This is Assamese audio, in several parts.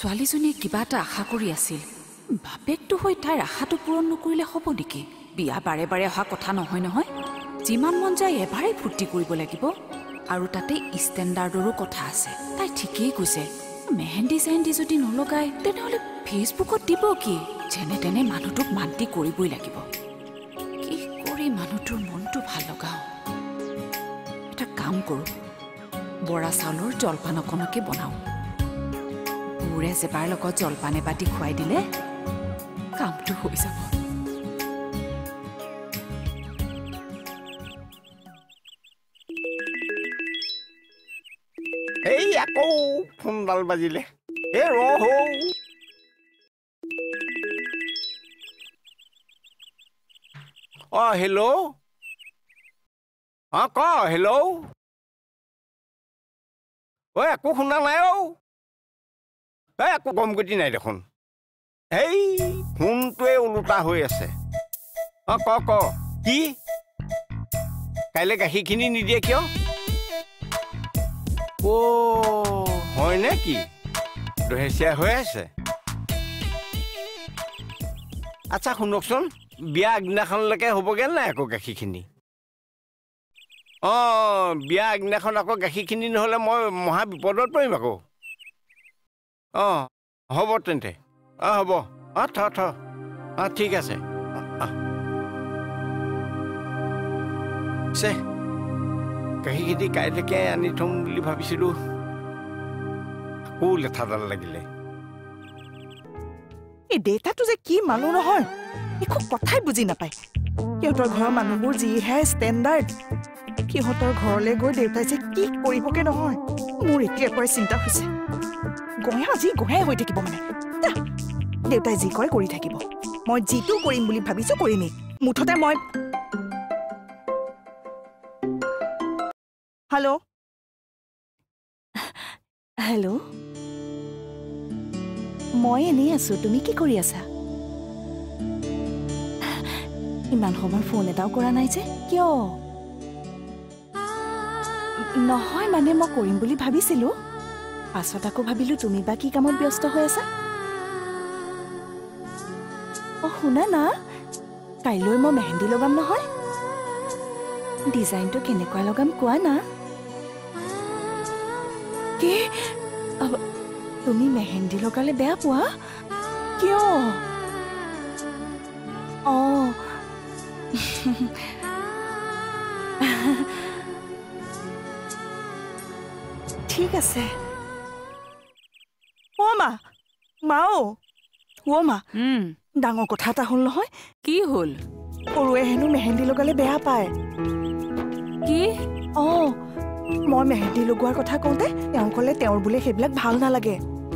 ছোৱালীজনীয়ে কিবা এটা আশা কৰি আছিল বাপেকটো হৈ তাইৰ আশাটো পূৰণ নকৰিলে হ'ব নেকি বিয়া বাৰে বাৰে অহা কথা নহয় নহয় যিমান মন যায় এবাৰেই ফূৰ্তি কৰিব লাগিব আৰু তাতে ষ্টেণ্ডাৰ্ডৰো কথা আছে তাই ঠিকেই কৈছে মেহেন্দি চেহেন্দি যদি নলগায় তেনেহ'লে ফেচবুকত দিব কি যেনে তেনে মানুহটোক মান্তি কৰিবই লাগিব কি কৰি মানুহটোৰ মনটো ভাল লগাওঁ এটা কাম কৰোঁ বৰা চাউলৰ জলপান অকণকে বনাওঁ বুঢ়ে জেপাৰ লগত জলপান এবাতি খুৱাই দিলে কামটো হৈ যাব এই আকৌ ফোনডাল বাজিলে এ ৰহ হেল্ল' ক হেল্ল' একো শুনা নাই একো গম গতি নাই দেখোন এই ফোনটোৱে ওলোটা হৈ আছে ক কি কাইলৈ গাখীৰখিনি নিদিয়ে কিয় হয় নে কি দহেচিয়া হৈ আছে আচ্ছা শুনকচোন বিয়া আগদিনাখনলৈকে হ'বগৈ নাই আকৌ গাখীৰখিনি বিয়া আগদিনাখন আকৌ গাখীৰখিনি নহ'লে মই মহা বিপদত পৰিম আকৌ হ'ব তেন্তে হ'ব থ ঠিক আছে গাখীৰখিনি কাইলৈকে আনি থ'ম বুলি ভাবিছিলোঁ আকৌ লেঠাডাল লাগিলে এই দেউতাটো যে কি মানুহ নহয় একো কথাই বুজি নাপায় সিহঁতৰ ঘৰৰ মানুহবোৰ যিহে ষ্টেণ্ডাৰ্ড সিহঁতৰ ঘৰলৈ গৈ দেউতাই যে কি কৰিবগে নহয় মোৰ এতিয়াৰ পৰাই চিন্তা হৈছে গঞা হৈ থাকিব মানে দেউতাই যি কৰে কৰি থাকিব মই যিটো কৰিম বুলি ভাবিছো কৰিমেই মুঠতে মই হেল্ল' মই এনেই আছো তুমি কি কৰি আছা ইমান সময় ফোন এটাও কৰা নাই যে কিয় নহয় মানে মই কৰিম বুলি ভাবিছিলো পাছত আকৌ ভাবিলো তুমি বা কি কামত ব্যস্ত হৈ আছা শুনা না কাইলৈ মই মেহেন্দি লগাম নহয় ডিজাইনটো কেনেকুৱা লগাম কোৱা না কি তুমি মেহেন্দি লগালে বেয়া পোৱা কিয় ঠিক আছে মা ডাঙৰ কথা এটা হ'ল নহয় কি হ'ল সৰুৱে হেনো মেহেন্দি লগালে বেয়া পায় কি মই মেহেন্দি লগোৱাৰ কথা কওঁতে তেওঁ ক'লে তেওঁৰ বোলে সেইবিলাক ভাল নালাগে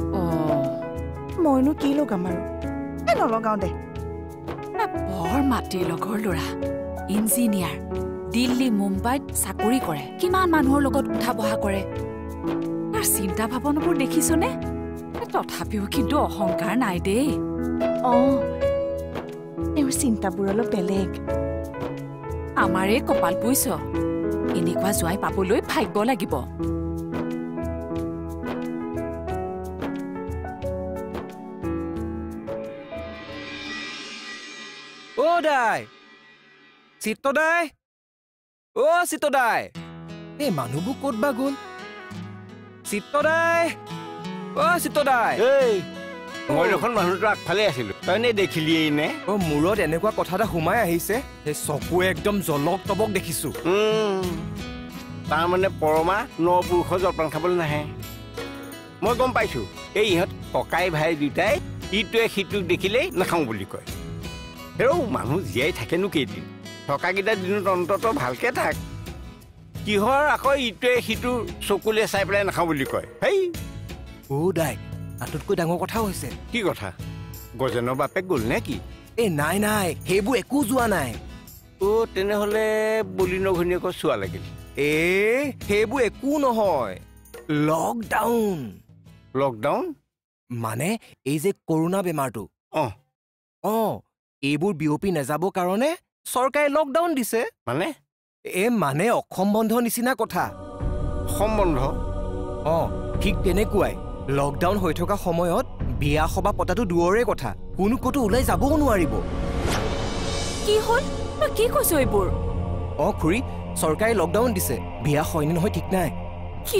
মইনো কি লগাম আৰু নলগাওঁ দে বৰ মাটিৰ লগৰ ল'ৰা ইঞ্জিনিয়াৰ দিল্লী মুম্বাইত চাকৰি কৰে কিমান মানুহৰ লগত উঠা বহা কৰে তাৰ চিন্তা ভাৱনাবোৰ দেখিছনে তথাপিও কিন্তু অহংকাৰ নাই দেই তেওঁৰ চিন্তাবোৰ অলপ বেলেগ আমাৰে কপাল বুইছ এনেকুৱা জোৱাই পাবলৈ ভাগ্য লাগিব দাই চিত্তদাই চিত্তদাই এই মানুহবোৰ ক'ত বা গ'ল চিত্তদাই চিত্তদাই মই দেখোন মানুহটো আগফালে আছিলো তই নে দেখিলিয়েই নে মূৰত এনেকুৱা কথা এটা সোমাই আহিছে সেই চকুৱে একদম জলক তবক দেখিছো তাৰমানে পৰমা নপুৰুষৰ জলপান খাবলৈ নাহে মই গম পাইছো এই ইহঁত ককাই ভাই দুটাই ইটোৱে সিটোক দেখিলেই নাখাওঁ বুলি কয় মানুহ জীয়াই থাকেনো কেইদিন থকাকেইটা দিনত অন্তত ভালকে থাক কিহৰ আকৌ ইটোৱে সিটো চকুলে চাই পেলাই নাখাওঁ বুলি কয় দাই আটাইতকৈ ডাঙৰ কথা হৈছে কি কথা গজেনৰ বাপেক গ'ল নে কি নাই সেইবোৰ একো যোৱা নাই তেনেহ'লে বলিনৰ ঘৈণীয়েকৰ চোৱা লাগিল সেইবোৰ একো নহয় লকডাউন মানে এই যে কৰোণা বেমাৰটো এইবোৰ বিয়পি নাযাব কাৰণে চৰকাৰে লকডাউন দিছে মানে অসম বন্ধ নিচিনা কথা অসম বন্ধ ঠিক তেনেকুৱাই লকডাউন হৈ থকা সময়ত বিয়া সভা পতাটো দূৰৰে কথা, কোনো ক'তো ওলাই যাবও নোৱাৰিব। কি হ'ল? তই কি কৈছ এইবোৰ? খুৰী, চৰকাৰে লকডাউন দিছে, বিয়া হয়নে নহয় ঠিক নাই। কি?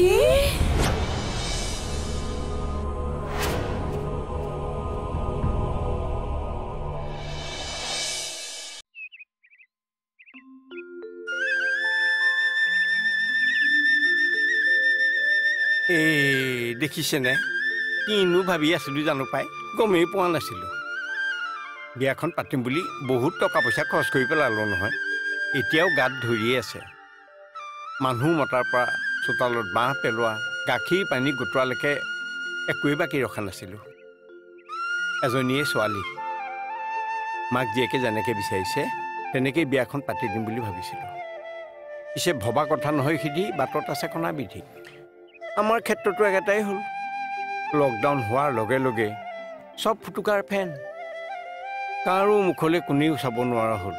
দেখিছেনে কিনো ভাবি আছিলো জানো পাই, গমেই পোৱা নাছিলো। বিয়াখন পাতিম বুলি বহুত টকা পইচা খৰচ কৰি পেলালো নহয়, এতিয়াও গাত ধৰিয়ে আছে। মানুহ মতাৰ পৰা চোতালত বাঁহ পেলোৱা, গাখীৰ পানী গোটোৱালৈকে একোৱেই বাকী ৰখা নাছিলোঁ। এজনীয়ে ছোৱালী, মাক জীয়েকে যেনেকৈ বিচাৰিছে তেনেকেই বিয়াখন পাতি দিম বুলি ভাবিছিলোঁ। পিছে ভবা কথা নহয় সিদ্ধি, বাটত আছে কণা বিধি। আমাৰ ক্ষেত্ৰতো একেটাই হ'ল, লকডাউন হোৱাৰ লগে লগে চব ফুটুকাৰ ফেন, কাৰো মুখলৈ কোনেও চাব নোৱাৰা হ'ল।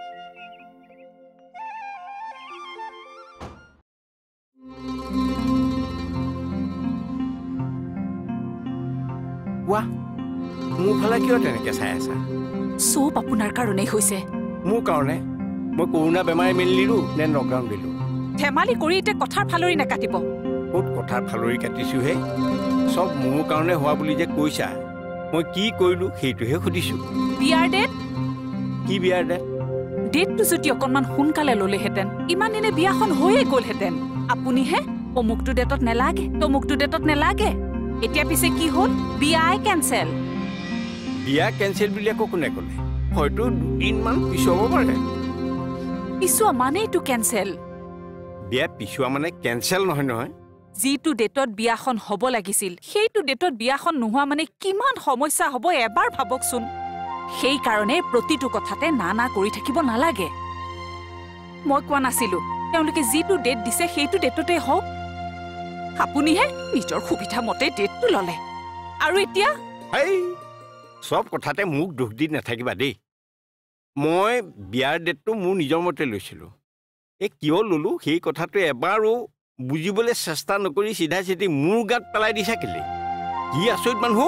ৱাহ, মোৰ ফালে কিয় তেনেকৈ চাই আছা? চব আপোনাৰ কাৰণেই হৈছে। মোৰ কাৰণে? মই কৰোণা বেমাৰে মেলিলোঁ নে লকডাউন দিলোঁ? ধেমালি কৰি এতিয়া কথাৰ ফালৰি নাকাটিব। ক'ত কথাৰ ফালৰি কাটিছোঁহে? চব মোৰ কাৰণে হোৱা বুলি যে কৈছা, মই কি কৰিলোঁ সেইটোহে সুধিছোঁ। বিয়াৰ ডেট? কি বিয়াৰ ডেট? ডেটটো যদি অকণমান সোনকালে ল'লেহেঁতেন ইমান দিনে বিয়াখন হৈয়ে গ'লহেঁতেন। আপুনিহে অমুকটো ডেটত নেলাগে, তমুকটো ডেটত নেলাগে, এতিয়া পিছে কি হ'ল? বিয়াই কেঞ্চেল। বিয়া কেঞ্চেল বুলি আকৌ কোনে ক'লে? হয়তো দুদিনমান পিছুৱাব পাৰে। পিছুৱা মানেইটো কেঞ্চেল। বিয়া পিছুৱা মানে কেঞ্চেল নহয় নহয়। যিটো ডেটত বিয়াখন হ'ব লাগিছিল সেইটো ডেটত বিয়াখন নোহোৱা মানে কিমান সমস্যা হ'ব এবাৰ ভাবকচোন। সেইকাৰণে প্ৰতিটো কথাতে না কৰি থাকিব নালাগে। মই কোৱা নাছিলো তেওঁলোকে যিটো ডেট দিছে সেইটো ডেটতে হওক। আপুনিহে নিজৰ সুবিধা মতে ডেটটো ল'লে, আৰু এতিয়া চব কথাতে মোক দুখ দি নাথাকিবা দেই। মই বিয়াৰ ডেটটো মোৰ নিজৰ মতে লৈছিলোঁ। কিয় ল'লোঁ সেই কথাটো এবাৰো বুজিবলৈ চেষ্টা নকৰি চিধা চিধি মোৰ গাত পেলাই দিছা কেলে? কি আচৰিত মানুহ!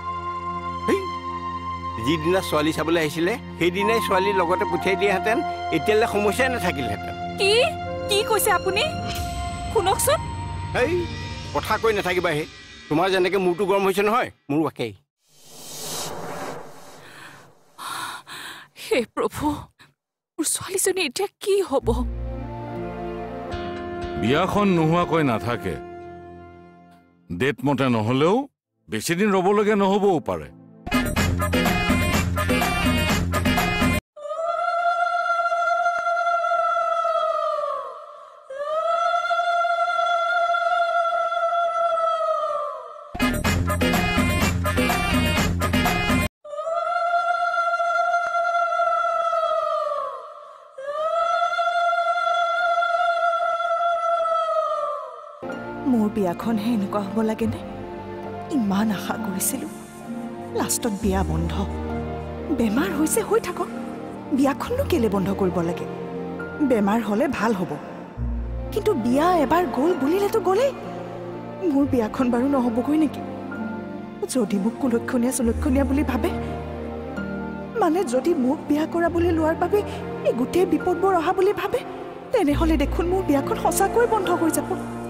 যিদিনা ছোৱালী চাবলৈ আহিছিলে সেইদিনাই ছোৱালীৰ লগতে পঠিয়াই দিয়াহেঁতেন এতিয়ালৈ সমস্যাই নাথাকিলহেঁতেন। কি কৈছে আপুনি? শুনকচোন। কথা কৈ নাথাকিবা হে। তোমাৰ যেনেকৈ মূৰটো গৰম হৈছে নহয়, মোৰো একেই। হে প্ৰভু, মোৰ ছোৱালীজনী এতিয়া কি হ'ব? বিয়াখন নোহোৱাকৈ নাথাকে। ডেট মতে নহ'লেও বেছিদিন ৰ'বলগীয়া নহ'বও পাৰে। মোৰ বিয়াখনহে এনেকুৱা হ'ব লাগেনে? ইমান আশা কৰিছিলোঁ, লাষ্টত বিয়া বন্ধ। বেমাৰ হৈছে হৈ থাকক, বিয়াখননো কেলে বন্ধ কৰিব লাগে? বেমাৰ হ'লে ভাল হ'ব, কিন্তু বিয়া এবাৰ গ'ল বুলিলেতো গ'লেই। মোৰ বিয়াখন বাৰু নহ'বগৈ নেকি? যদি মোক কুলক্ষণীয়া সুলক্ষণীয়া বুলি ভাবে, মানে যদি মোক বিয়া কৰা বুলি লোৱাৰ বাবে এই গোটেই বিপদবোৰ অহা বুলি ভাবে, তেনেহ'লে দেখোন মোৰ বিয়াখন সঁচাকৈ বন্ধ হৈ যাব।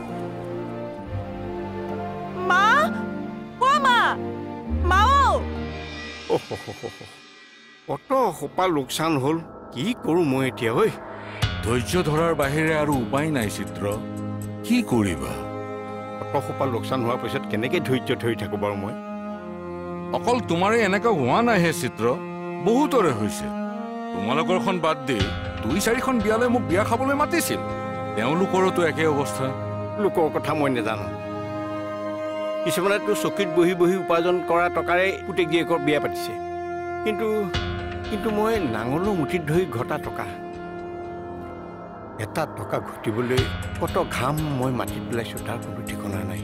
কত সোপা লোকচান হ'ল, কি কৰোঁ মই এতিয়া? ধৈৰ্য ধৰাৰ বাহিৰে আৰু উপায় নাই চিত্ৰ, কি কৰিবা? কত সোপা লোকচান হোৱাৰ পিছত কেনেকৈ ধৈৰ্য ধৰি থাকোঁ বাৰু মই? অকল তোমাৰে এনেকুৱা হোৱা নাইহে চিত্ৰ, বহুতৰে হৈছে। তোমালোকৰখন বাদ দি 2-4খন বিয়ালৈ মোক বিয়া খাবলৈ মাতিছিল, তেওঁলোকৰোতো একে অৱস্থা। লোকৰ কথা মই নাজানো। কিছুমানেতো চকীত বহি বহি উপাৰ্জন কৰা টকাৰে পুতেক জীয়েকৰ বিয়া পাতিছে, কিন্তু মই নাঙলৰ মুঠিত ধৰি ঘটা টকা, এটা টকা ঘটিবলৈ কত ঘাম মই মাটিত পেলাইছোঁ তাৰ কোনো ঠিকনা নাই।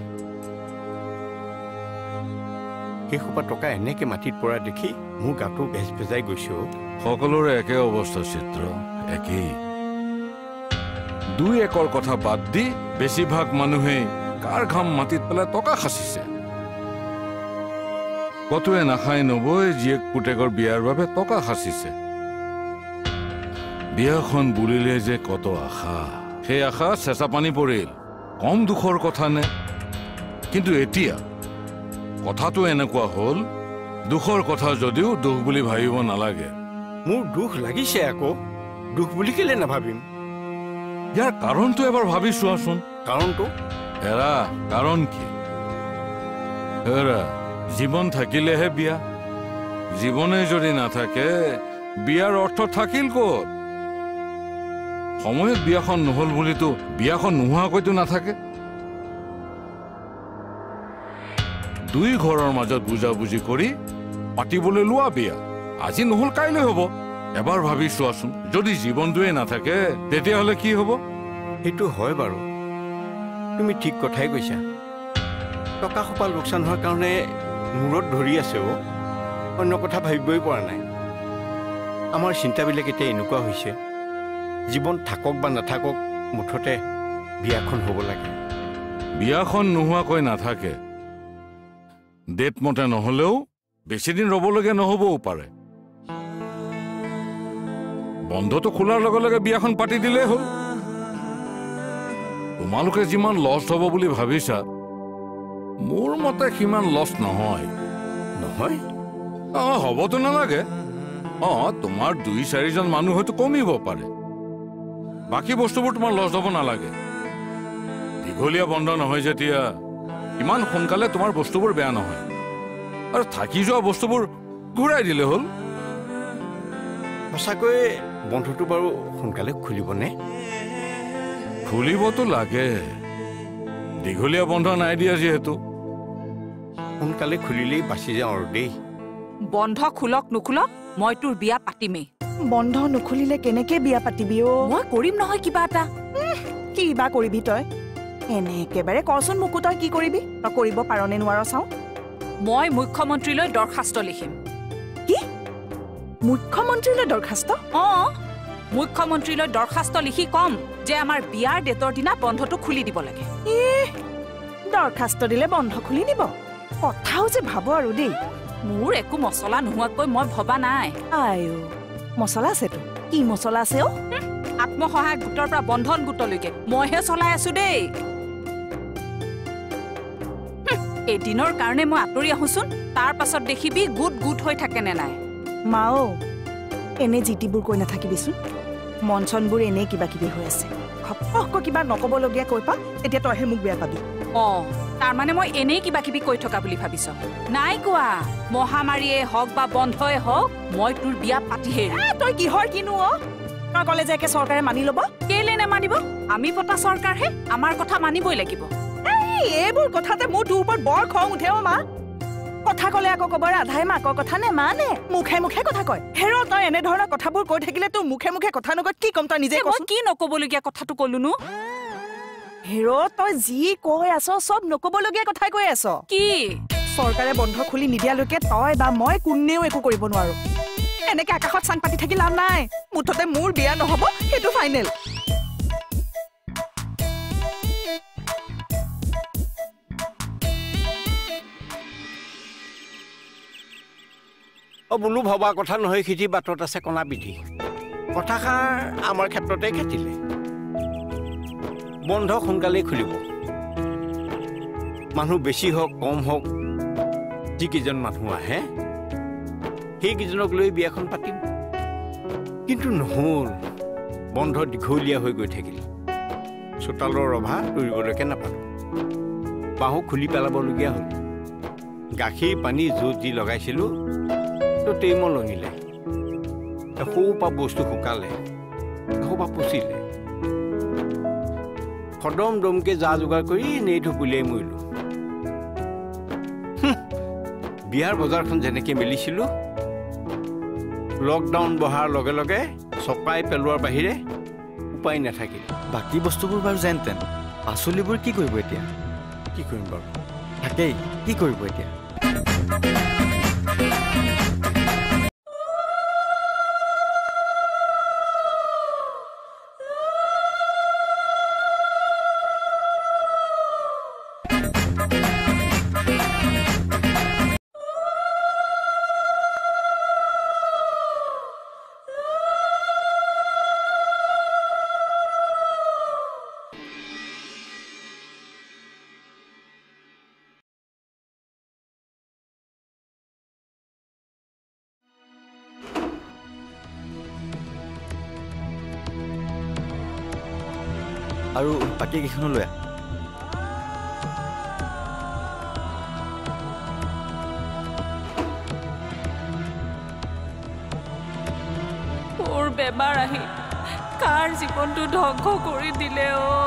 সেই সোপা টকা এনেকৈ মাটিত পৰা দেখি মোৰ গাটো বেজ বেজাই গৈছে। সকলোৰে একে অৱস্থা চিত্ৰ, একেই। 2 একৰ কথা বাদ দি বেছিভাগ মানুহে কাৰ ঘাম মাটিত পেলাই টকা সাঁচিছে। কতোৱে নাখায় নবৈ জীয়েক পুতেকৰ বিয়াৰ বাবে টকা সাঁচিছে। বিয়াখন বুলিলে যে কত আশা, সেই আশা চেঁচা পানী পৰিল। কম দুখৰ কথা নে? কিন্তু এতিয়া কথাটো এনেকুৱা হ'ল, দুখৰ কথা যদিও দুখ বুলি ভাবিব নালাগে। মোৰ দুখ লাগিছে আকৌ, দুখ বুলি কেলে নাভাবিম? ইয়াৰ কাৰণটো এবাৰ ভাবি চোৱাচোন। কাৰণটো? এৰা কাৰণ কি? এৰা জীৱন থাকিলেহে বিয়া, জীৱনে যদি নাথাকে বিয়াৰ অৰ্থ থাকিল ক'ত? সময়ত বিয়াখন নহল বুলিতো বিয়াখন নোহোৱাকৈতো নাথাকে। দুই ঘৰৰ মাজত বুজাবুজি কৰি পাতিবলৈ লোৱা বিয়া, আজি নহল কাইলৈ হ'ব। এবাৰ ভাবি চোৱাচোন, যদি জীৱনটোৱে নাথাকে তেতিয়াহ'লে কি হ'ব? সেইটো হয় বাৰু, তুমি ঠিক কথাই কৈছা। টকা সোপা লোকচান হোৱাৰ কাৰণে মূৰত ধৰি আছে অ', অন্য কথা ভাবিবই পৰা নাই। আমাৰ চিন্তাবিলাক এতিয়া এনেকুৱা হৈছে, জীৱন থাকক বা নাথাকক মুঠতে বিয়াখন হ'ব লাগে। বিয়াখন নোহোৱাকৈ নাথাকে, ডেট মতে নহলেও বেছিদিন ৰ'বলগীয়া নহবও পাৰে। বন্ধটো খোলাৰ লগে লগে বিয়াখন পাতি দিলেই হ'ল। তোমালোকে যিমান লছ হ'ব বুলি ভাবিছা, মোৰ মতে সিমান লছ নহয়। নহয়? হ'বতো নালাগে। তোমাৰ 2-4জন মানুহ হয়তো কমিব পাৰে, বাকী বস্তুবোৰ তোমাৰ লছ হ'ব নালাগে। দীঘলীয়া বন্ধ নহয় যেতিয়া ইমান সোনকালে তোমাৰ বস্তুবোৰ বেয়া নহয়, আৰু থাকি যোৱা বস্তুবোৰ ঘূৰাই দিলে হ'ল। সঁচাকৈ বন্ধুটো বাৰু সোনকালে খুলিবনে? খুলিবতো লাগে, দীঘলীয়া বন্ধ নাই দিয়া যিহেতু। সোনকালে খুলিলেই বাচি যাওঁ আৰু দেই। বন্ধ খোলক নোখোলক, মই তোৰ বিয়া পাতিমেই। বন্ধ নুখুলিলে কেনেকে বিয়া পাতিবি অ'? মই কৰিম নহয় কিবা এটা। কি বা কৰিবি তই? এনে একেবাৰে কচোন মোকো, তই কি কৰিবি? তই কৰিব পাৰনে নোৱাৰ চাওঁ। মই মুখ্যমন্ত্ৰীলৈ দৰখাস্ত লিখিম। কি? মুখ্যমন্ত্ৰীলৈ দৰখাস্ত? মুখ্যমন্ত্ৰীলৈ দৰখাস্ত লিখি কম যে আমাৰ বিয়াৰ ডেটৰ দিনা বন্ধটো খুলি দিব লাগে। দৰখাস্ত দিলে বন্ধ খুলি দিব? কথাও যে ভাব আৰু দেই। মোৰ একো মছলা নোহোৱাকৈ মই ভবা নাই। আয়ো, মছলা আছেতো। কি মছলা আছে অ'? আত্মসহায়ক গোটৰ পৰা বন্ধন গোটলৈকে মইহে চলাই আছো দেই। এদিনৰ কাৰণে মই আঁতৰি আহোচোন, তাৰ পাছত দেখিবি গোট গোট হৈ থাকে নে নাই। মাও, এনে জিতিবোৰ কৈ নাথাকিবিচোন। মন চনবোৰ এনেই কিবা কিবি হৈ আছে। ঘপককৈ কিবা নকবলগীয়া কৈ পা, তেতিয়া তইহে মোক বেয়া পাবি। তাৰমানে মই এনেই কিবা কিবি কৈ থকা বুলি ভাবিছ? নাই কোৱা। মহামাৰীয়ে হওক বা বন্ধই হওক, মই তোৰ বিয়া পাতিহে। তই কিহৰ কিনো অ'? তই ক'লে যে একে চৰকাৰে মানি ল'ব? কেলে নেমানিব? আমি পতা চৰকাৰহে, আমাৰ কথা মানিবই লাগিব। এইবোৰ কথাতে মোৰ তোৰ ওপৰত বৰ খং উঠে অ' মা। কথা ক'লে আকৌ ক'ব ৰাধাই মাকৰ কথা নেমানে, মুখে মুখে কথা কয়। হেৰ, তই এনেধৰণৰ কথাবোৰ কৈ থাকিলে তোৰ মুখে মুখে কথা নকয় কি ক'ম তই নিজে কচোন। কি নকবলগীয়া কথাটো ক'লোনো? হেৰ, তই যি কৈ আছ চব নকবলগীয়া কথাই কৈ আছ। কি? চৰকাৰে বন্ধ খুলি নিদিয়ালৈকে তই বা মই কোনেও একো কৰিব নোৱাৰো। এনেকে আকাশত চাং পাতি থাকি লাভ নাই। মুঠতে মোৰ বিয়া নহ'ব, সেইটো ফাইনেল। বোলো ভবা কথা নহয়, সিঠি বাটত আছে কণা বিধি। কথাষাৰ আমাৰ ক্ষেত্ৰতে খাটিলে। বন্ধ সোনকালেই খুলিব, মানুহ বেছি হওক কম হওক, যিকেইজন মানুহ আহে সেইকেইজনক লৈ বিয়াখন পাতিম। কিন্তু নহ'ল, বন্ধ দীঘলীয়া হৈ গৈ থাকিল। চোতালৰ ৰভা তৰিবলৈকে নাপালোঁ, বাহু খুলি পেলাবলগীয়া হ'ল। গাখীৰ পানী য'ত যি লগাইছিলোঁ ততেই মই লঙিলে। এসোপা বস্তু শুকালে, এসোপা পচিলে। সদম দমকে যা যোগাৰ কৰি এনেই ঢকুলিয়াই মৰিলোঁ। বিয়াৰ বজাৰখন যেনেকৈ মেলিছিলোঁ, লকডাউন বহাৰ লগে লগে চপাই পেলোৱাৰ বাহিৰে উপায় নাথাকিল। বাকী বস্তুবোৰ বাৰু যেন তেন, পাচলিবোৰ কি কৰিব এতিয়া? কি কৰিম বাৰু? থাকেই, কি কৰিব এতিয়া? আৰু বাকী কেইখনো লৈ আহ। মোৰ বেমাৰ আহি কাৰ জীৱনটো ধ্বংস কৰি দিলে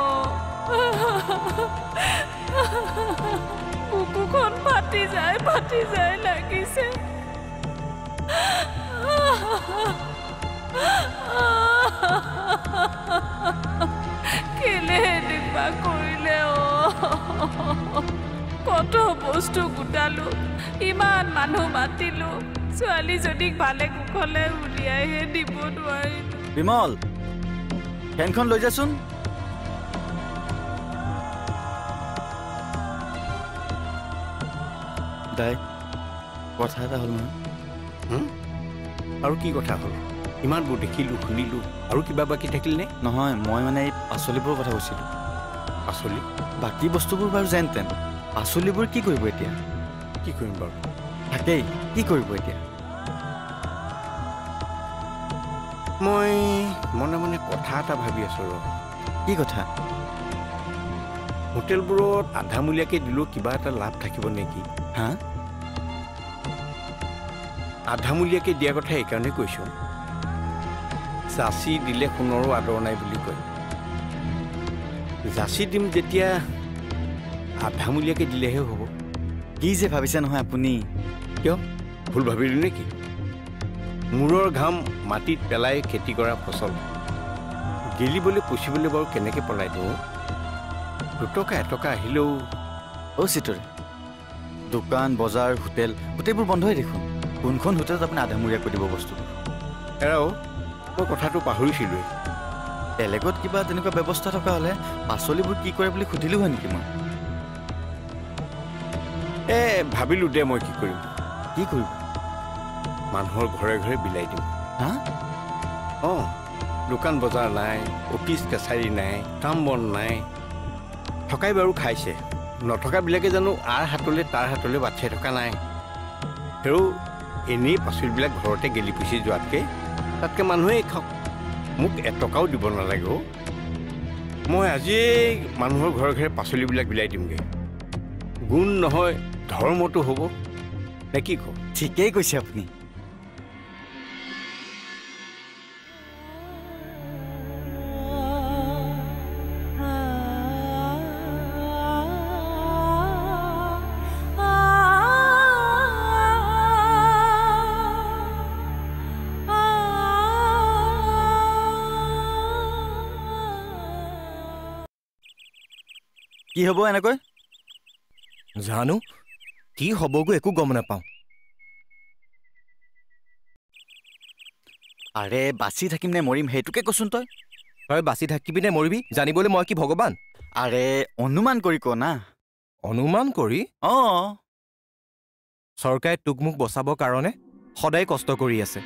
বুকুখন ফাটি যায় লাগিছে। কেলে এনেকুৱা কৰিলে কত বস্তু গোটালো, ইমান মানুহ মাতিলো, ছোৱালীজনীক ভালে কুশলে উলিয়াইহে দিব নোৱাৰিলো। বিমল, ফেনখন লৈ যাচোন। দাই, কথা এটা হ'ল নহয়। আৰু কি কথা হ'ল? ইমানবোৰ দেখিলোঁ শুনিলোঁ, আৰু কিবা বাকী থাকিল নে? নহয়, মই মানে এই পাচলিবোৰৰ কথা কৈছিলোঁ। পাচলি? বাকী বস্তুবোৰ বাৰু যেন তেন, পাচলিবোৰ কি কৰিব এতিয়া? কি কৰিম বাৰু? তাকেই, কি কৰিব এতিয়া? মই মনে মনে কথা এটা ভাবি আছোঁ ৰ। কি কথা? হোটেলবোৰত আধামূলীয়াকৈ দিলেও কিবা এটা লাভ থাকিব নেকি? হা? আধামূলীয়াকৈ দিয়া কথা এইকাৰণে কৈছোঁ, যাচি দিলে সোণৰো আদৰ নাই বুলি কয়। যাচি দিম যেতিয়া আধামূলীয়াকৈ দিলেহে হ'ব। কি যে ভাবিছে নহয় আপুনি। কিয়? ভুল ভাবিলোঁ নেকি? মূৰৰ ঘাম মাটিত পেলাই খেতি কৰা ফচল গেলিবলৈ পুচিবলৈ বাৰু কেনেকৈ পেলাই দিওঁ? দুটকা এটকা আহিলেও। চিতৰে, দোকান বজাৰ হোটেল গোটেইবোৰ বন্ধই দেখোন। কোনখন হোটেলত আপুনি আধামূৰীয়াকৈ দিব বস্তুবোৰ? এৰাও, মই কথাটো পাহৰিছিলোঁৱেই। বেলেগত কিবা তেনেকুৱা ব্যৱস্থা থকা হ'লে পাচলিবোৰ কি কৰে বুলি সুধিলোঁ হয় নেকি মই? ভাবিলোঁ দে, মই কি কৰিম। কি কৰিব? মানুহৰ ঘৰে ঘৰে বিলাই দিম। হা? দোকান বজাৰ নাই, অফিচ কাছাৰী নাই, কাম বন নাই। থকাই বাৰু খাইছে, নথকাবিলাকে জানো আৰ হাতলৈ তাৰ হাতলৈ বাট চাই থকা নাই? আৰু এনেই পাচলিবিলাক ঘৰতে গেলি পুচি যোৱাতকৈ তাতকৈ মানুহেই খাওক, মোক এটকাও দিব নালাগে। মই আজিয়েই মানুহৰ ঘৰে ঘৰে পাচলিবিলাক বিলাই দিমগৈ। গুণ নহয় ধৰ্মটো হ'ব নে কি কওঁ? ঠিকেই কৈছে আপুনি। কি হ'ব এনেকৈ? জানো কি হ'বগৈ, একো গম নাপাওঁ। আৰে বাচি থাকিম নে মৰিম সেইটোকে কচোন তই। তই বাচি থাকিবি নে মৰিবি জানিবলৈ মই কি ভগৱান? আৰে অনুমান কৰি ক না। অনুমান কৰি? চৰকাৰে তোক মোক বচাবৰ কাৰণে সদায় কষ্ট কৰি আছে,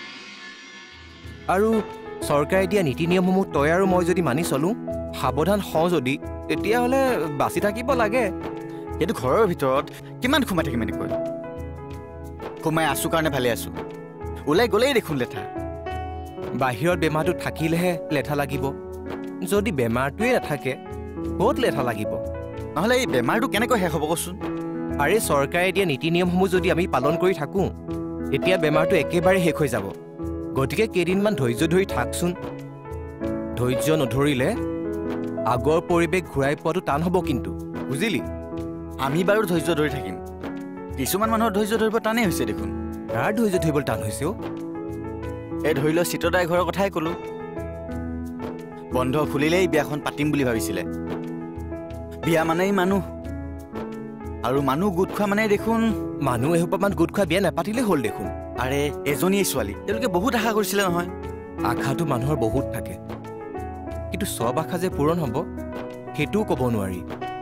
আৰু চৰকাৰে দিয়া নীতি নিয়মসমূহ তই আৰু মই যদি মানি চলো, সাৱধান হওঁ যদি, তেতিয়াহ'লে বাচি থাকিব লাগে। সেইটো ঘৰৰ ভিতৰত কিমান সোমাই থাকিম এনেকৈ? সোমাই আছো কাৰণে ভালে আছো, ওলাই গ'লেই দেখোন লেঠা। বাহিৰত বেমাৰটো থাকিলেহে লেঠা লাগিব, যদি বেমাৰটোৱে নাথাকে ক'ত লেঠা লাগিব? নহ'লে এই বেমাৰটো কেনেকৈ শেষ হ'ব কচোন? আৰে চৰকাৰে দিয়া নীতি নিয়মসমূহ যদি আমি পালন কৰি থাকোঁ, তেতিয়া বেমাৰটো একেবাৰে শেষ হৈ যাব। গতিকে কেইদিনমান ধৈৰ্য ধৰি থাকচোন। ধৈৰ্য নধৰিলে আগৰ পৰিৱেশ ঘূৰাই পোৱাটো টান হ'ব কিন্তু, বুজিলি? আমি বাৰু ধৈৰ্য ধৰি থাকিম, কিছুমান মানুহৰ ধৈৰ্য ধৰিব টানেই হৈছে দেখোন। কাৰ ধৈৰ্য ধৰিবলৈ টান হৈছে? এই ধৰি লওঁ চিত্ৰদাই ঘৰৰ কথাই ক'লো, বন্ধ খুলিলেই বিয়াখন পাতিম বুলি ভাবিছিলে। বিয়া মানেই মানুহ, আৰু মানুহ গোট খোৱা মানে দেখোন মানুহ এসোপামান গোট খোৱা বিয়া নাপাতিলে হ'ল দেখোন। আৰে এজনীয়ে ছোৱালী, তেওঁলোকে বহুত আশা কৰিছিলে নহয়। আশাটো মানুহৰ বহুত থাকে, কিন্তু চব আশা যে পূৰণ হ'ব সেইটোও ক'ব নোৱাৰি।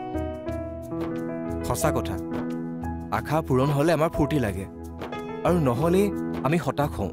সঁচা কথা, আশা পূৰণ হ'লে আমাৰ ফূৰ্তি লাগে, আৰু নহ'লেই আমি হতাশ হওঁ।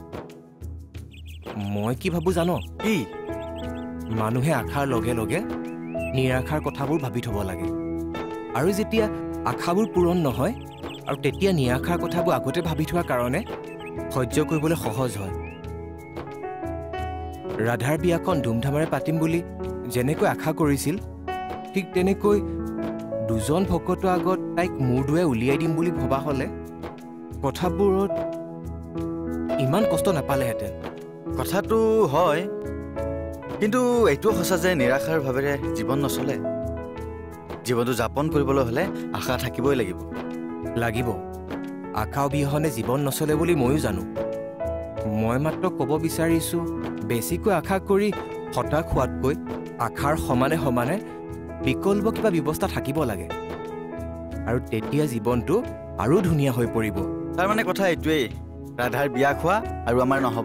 মই কি ভাবোঁ জানো? কি? মানুহে আশাৰ লগে লগে নিৰাশাৰ কথাবোৰ ভাবি থ'ব লাগে, আৰু যেতিয়া আশাবোৰ পূৰণ নহয় আৰু তেতিয়া নিৰাশাৰ কথাবোৰ আগতে ভাবি থোৱাৰ কাৰণে সহ্য কৰিবলৈ সহজ হয়। ৰাধাৰ বিয়াখন ধুমধামেৰে পাতিম বুলি যেনেকৈ আশা কৰিছিল ঠিক তেনেকৈ দুজন ভকতৰ আগত তাইক মূৰ দোৱাই উলিয়াই দিম বুলি ভবা হ'লে কথাবোৰত ইমান কষ্ট নাপালেহেঁতেন। কথাটো হয়, কিন্তু এইটোও সঁচা যে নিৰাশাৰ ভাৱেৰে জীৱন নচলে। জীৱনটো যাপন কৰিবলৈ হ'লে আশা থাকিবই লাগিব। আশা অবিহনে জীৱন নচলে বুলি ময়ো জানো। মই মাত্ৰ ক'ব বিচাৰিছোঁ, বেছিকৈ আশা কৰি হতাশ হোৱাতকৈ আশাৰ সমানে সমানে বিকল্প কিবা ব্যৱস্থা থাকিব লাগে, আৰু তেতিয়া জীৱনটো আৰু ধুনীয়া হৈ পৰিব। তাৰমানে কথা এইটোৱেই, ৰাধাৰ বিয়া খোৱা আৰু আমাৰ নহ'ব।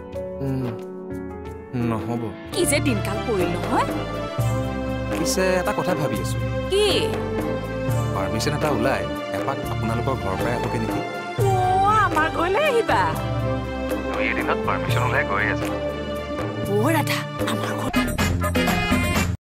নহ'ব। কি যে দিনকাল পৰিল নহয়। পিছে এটা কথা ভাবি আছো, কি পাৰ্মিশ্যন এটা ওলাই এপাক আপোনালোকৰ ঘৰৰ পৰাই আহোকে নেকি? আমাৰ ঘৰলৈ আহিবা? এদিনত পাৰ্মিশ্যন ওলাই গৈ আছে। ৰাধা আমাৰ ঘৰত